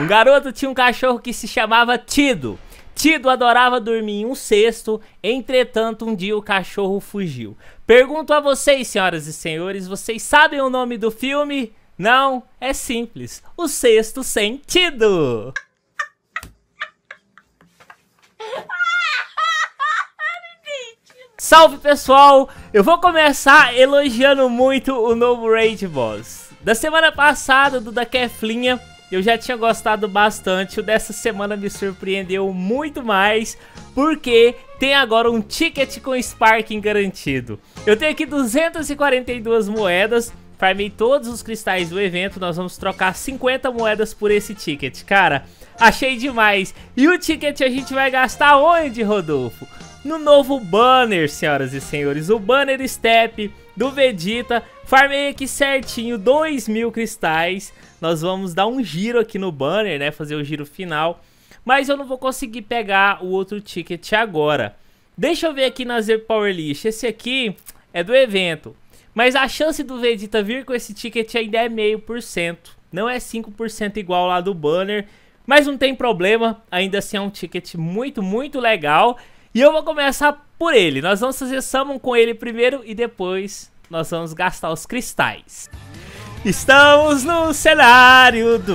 Um garoto tinha um cachorro que se chamava Tido. Tido adorava dormir em um cesto, entretanto um dia o cachorro fugiu. Pergunto a vocês, senhoras e senhores, vocês sabem o nome do filme? Não? É simples. O Sexto Sentido. Salve pessoal, eu vou começar elogiando muito o novo Raid Boss. Da semana passada, do da Keflinha, eu já tinha gostado bastante. O dessa semana me surpreendeu muito mais, porque tem agora um ticket com Sparking garantido. Eu tenho aqui 242 moedas, farmei todos os cristais do evento, nós vamos trocar 50 moedas por esse ticket. Cara, achei demais. E o ticket a gente vai gastar onde, Rodolfo? No novo banner, senhoras e senhores, o banner step do Vegeta. Farmei aqui certinho 2.000 cristais. Nós vamos dar um giro aqui no banner, né, fazer o giro final. Mas eu não vou conseguir pegar o outro ticket agora. Deixa eu ver aqui na Z Power List. Esse aqui é do evento, mas a chance do Vegeta vir com esse ticket ainda é 0,5%. Não é 5% igual lá do banner, mas não tem problema. Ainda assim é um ticket muito legal. E eu vou começar por ele. Nós vamos fazer summon com ele primeiro e depois nós vamos gastar os cristais. Estamos no cenário do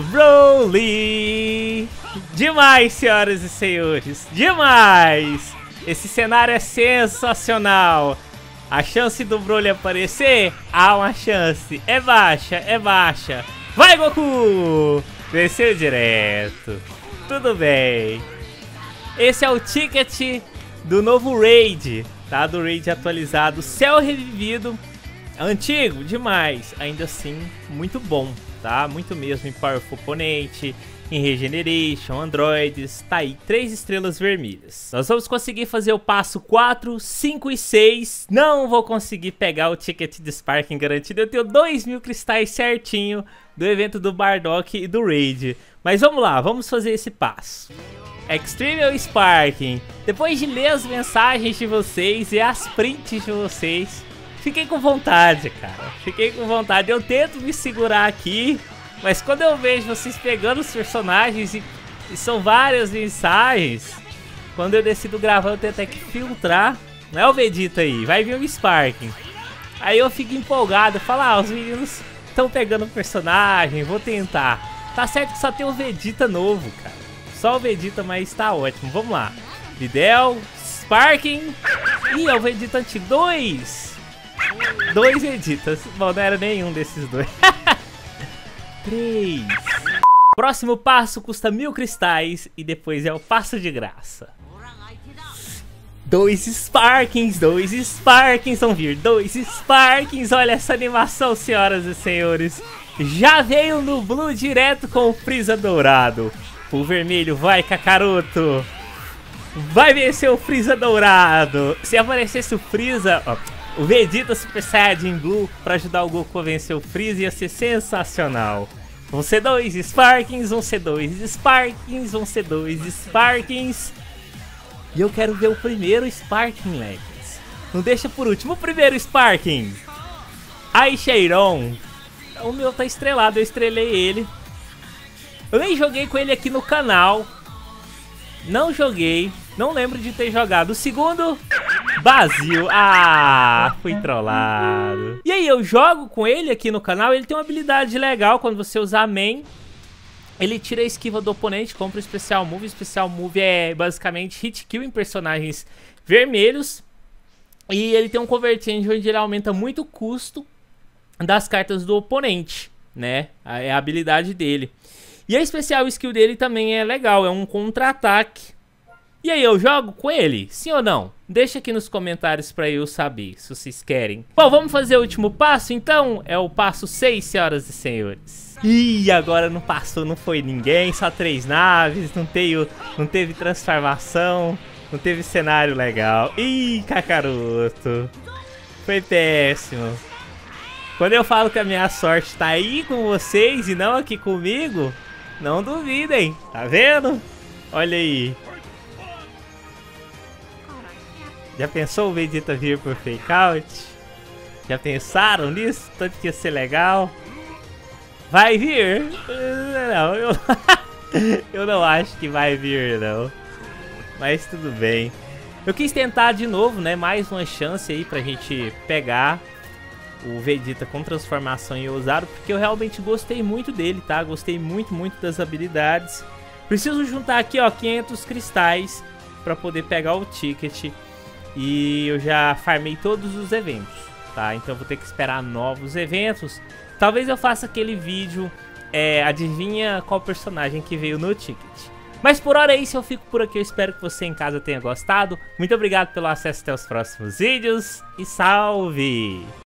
Broly. Demais, senhoras e senhores. Demais. Esse cenário é sensacional. A chance do Broly aparecer? Há uma chance. É baixa, é baixa. Vai, Goku! Desceu direto. Tudo bem. Esse é o ticket do novo Raid, tá? Do Raid atualizado, Céu Revivido. Antigo demais, ainda assim muito bom, tá? Muito mesmo em Powerful Oponente, em Regeneration, Androids. Tá aí, 3 estrelas vermelhas. Nós vamos conseguir fazer o passo 4, 5 e 6. Não vou conseguir pegar o ticket de Sparking garantido. Eu tenho 2.000 cristais certinho do evento do Bardock e do Raid. Mas vamos lá, vamos fazer esse passo. Extreme ou Sparking? Depois de ler as mensagens de vocês e as prints de vocês, fiquei com vontade, cara. Fiquei com vontade. Eu tento me segurar aqui, mas quando eu vejo vocês pegando os personagens e são várias mensagens, quando eu decido gravar eu tenho até que filtrar. Não é o Vegeta aí, vai vir o Sparking. Aí eu fico empolgado, falo, ah, os meninos estão pegando o personagem, vou tentar. Tá certo que só tem o Vegeta novo, cara. Só o Vegeta, mas tá ótimo. Vamos lá. Videl, Sparking. Ih, é o Vegeta antigo. 2 Vegetas. Bom, não era nenhum desses dois. 3. Próximo passo custa 1.000 cristais. E depois é o passo de graça. 2 Sparkings. 2 Sparkings. Vão vir 2 Sparkings. Olha essa animação, senhoras e senhores. Já veio no Blue direto com o Freeza dourado. O vermelho, vai, Kakaroto. Vai vencer o Freeza dourado. Se aparecesse o Freeza, ó, o Vegeta Super Saiyajin Blue pra ajudar o Goku a vencer o Freeza, ia ser sensacional. Vão ser 2 Sparkings, vão ser 2 Sparkings, vão ser 2 Sparkings. E eu quero ver o primeiro Sparking, Legs. Não deixa por último, o primeiro Sparking. Aisheiron. O meu tá estrelado, eu estrelei ele. Eu nem joguei com ele aqui no canal. Não joguei. Não lembro de ter jogado. O segundo, Basil. Ah, fui trollado. E aí, eu jogo com ele aqui no canal. Ele tem uma habilidade legal quando você usar main. Ele tira a esquiva do oponente, compra o Special Move. O Special Move é basicamente hit kill em personagens vermelhos. E ele tem um Convertend onde ele aumenta muito o custo das cartas do oponente, né? É a habilidade dele. E a especial skill dele também é legal, é um contra-ataque. E aí, eu jogo com ele? Sim ou não? Deixa aqui nos comentários pra eu saber, se vocês querem. Bom, vamos fazer o último passo, então? É o passo 6, senhoras e senhores. Ih, agora não passou, não foi ninguém, só 3 naves, não teve transformação, não teve cenário legal. Ih, Kakaroto. Foi péssimo. Quando eu falo que a minha sorte tá aí com vocês e não aqui comigo, não duvidem, tá vendo? Olha aí. Já pensou o Vegeta vir por fake out? Já pensaram nisso? Tanto que ia ser legal. Vai vir? Não, eu... Eu não acho que vai vir, não. Mas tudo bem. Eu quis tentar de novo, né? Mais uma chance aí pra gente pegar o Vegeta com transformação em ousado, porque eu realmente gostei muito dele, tá? Gostei muito das habilidades. Preciso juntar aqui, ó, 500 cristais pra poder pegar o ticket. E eu já farmei todos os eventos, tá? Então eu vou ter que esperar novos eventos. Talvez eu faça aquele vídeo, adivinha qual personagem que veio no ticket. Mas por hora é isso, eu fico por aqui. Eu espero que você em casa tenha gostado. Muito obrigado pelo acesso até os próximos vídeos. E salve!